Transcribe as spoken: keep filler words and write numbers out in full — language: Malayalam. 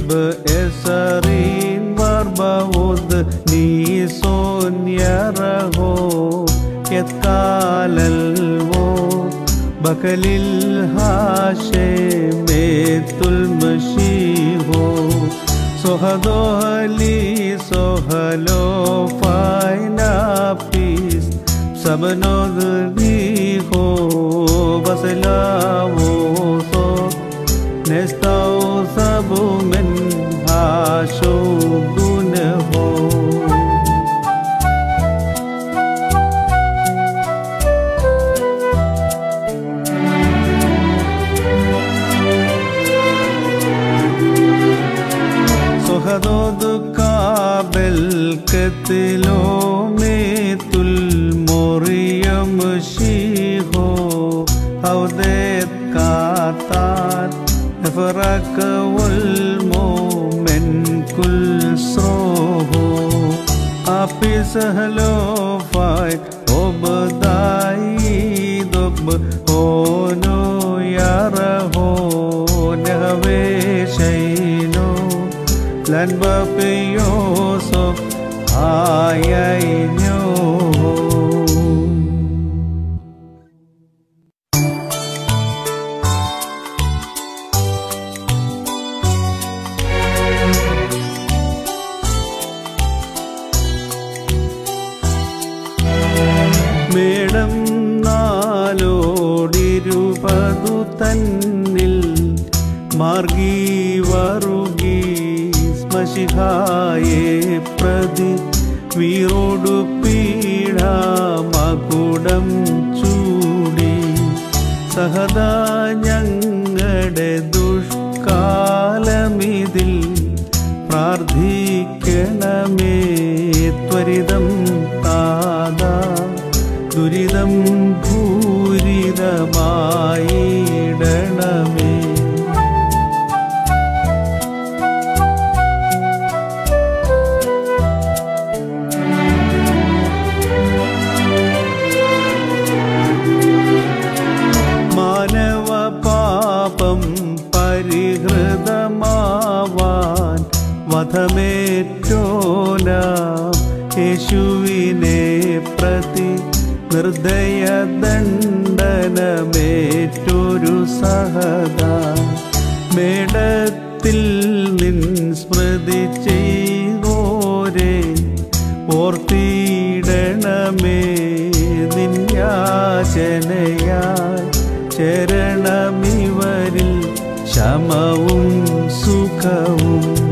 بإسرين بربود نيسون يرهو يتقال الوو بكل الهاشميت المشيهو سهدو هلي سهلو فاينا بيس سبنو ذريهو بسلاوو صوت نستو سبو من هاشو دونه سهدود قابل قتلو ميت المريم شيهو هودت قاتات فرق والمؤمن كل سروه أبي سهلو فايت وبداي دب هونو يارهو نهوي شينو لن بابي يوسف آيينيو മേടം നാലോടിരുപതു തന്നിൽ മാർഗീ വറുകി സ്മശിഹായെ പ്രതി വീറോടു പീഡ മകുടം ചൂടി സഹദാ ഞങ്ങളുടെ ദുഷ്കാലമിതിൽ പ്രാർത്ഥിക്കണമേ ത്വരിതം താതാ ദുരിതം ഭൂരിതമായിടണമേ മാനവ പാപം പരിഹൃതമാവാൻ വധമേറ്റോന യേശുവിനെ പ്രതി നിർദ്ദയ ദണ്ഡനമേറ്റൊരു സഹദാ മേടത്തിൽ നിൻ സ്മൃതി ചെയ്തോരെ ഓർത്തിടണമേ നിന്യാചനയാൽ ചരണമിവരിൽ ശമവും സുഖവും